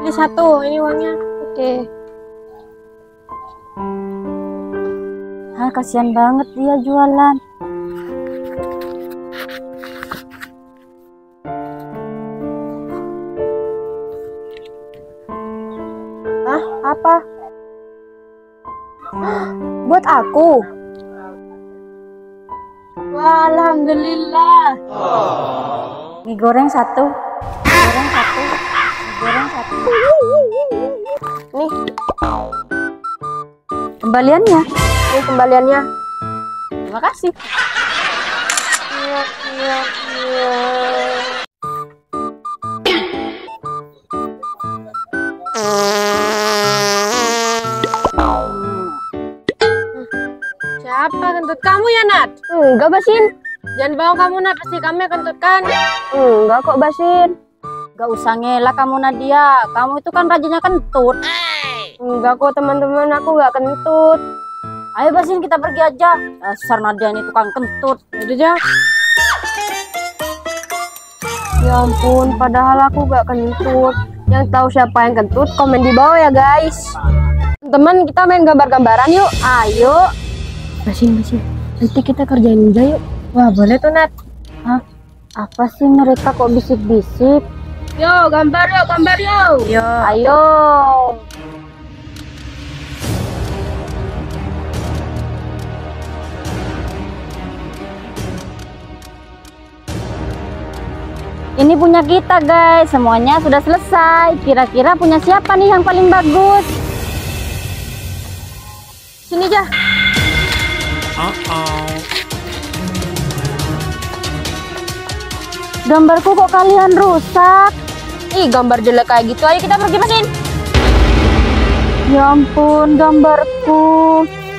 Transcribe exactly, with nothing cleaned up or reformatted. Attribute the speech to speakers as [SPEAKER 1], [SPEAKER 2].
[SPEAKER 1] Ini satu, ini uangnya. Oke.
[SPEAKER 2] Ah, kasihan banget dia jualan.
[SPEAKER 1] Hah? Apa? Buat aku. Wah, alhamdulillah.
[SPEAKER 2] Mie goreng satu. Mie goreng satu. Mie goreng satu.
[SPEAKER 1] Nih,
[SPEAKER 2] Kembaliannya.
[SPEAKER 1] ini kembaliannya.
[SPEAKER 2] Terima kasih.
[SPEAKER 1] Iya, iya, iya. Siapa kentut kamu ya, Nat? Enggak, Basin. Jangan bawa kamu, Nat. Pasti kami yang kentut kan? Enggak kok, Basin.
[SPEAKER 2] Gak usah ngelak kamu, Nadia. Kamu itu kan rajinnya kentut.
[SPEAKER 1] Enggak kok, teman-teman. Aku nggak kentut.
[SPEAKER 2] Ayo Basin, kita pergi aja. Dasar Nadia ini tukang kentut.
[SPEAKER 1] Yaudah, aja. Ya ampun, padahal aku gak kentut. Yang tahu siapa yang kentut, komen di bawah ya guys. Teman, kita main gambar-gambaran yuk. Ayo. Basin, Basin. Nanti kita kerjain aja yuk. Wah, boleh tuh, Nat.
[SPEAKER 2] Hah? Apa sih mereka kok bisik-bisik?
[SPEAKER 1] Yo, gambar yuk, gambar yuk.
[SPEAKER 2] Yo.
[SPEAKER 1] Ayo.
[SPEAKER 2] Ini punya kita guys. Semuanya sudah selesai. Kira-kira punya siapa nih yang paling bagus?
[SPEAKER 1] Sini aja.
[SPEAKER 2] Gambarku kok kalian rusak?
[SPEAKER 1] Ih, gambar jelek kayak gitu. Ayo kita pergi, Basin.
[SPEAKER 2] Ya ampun, gambarku.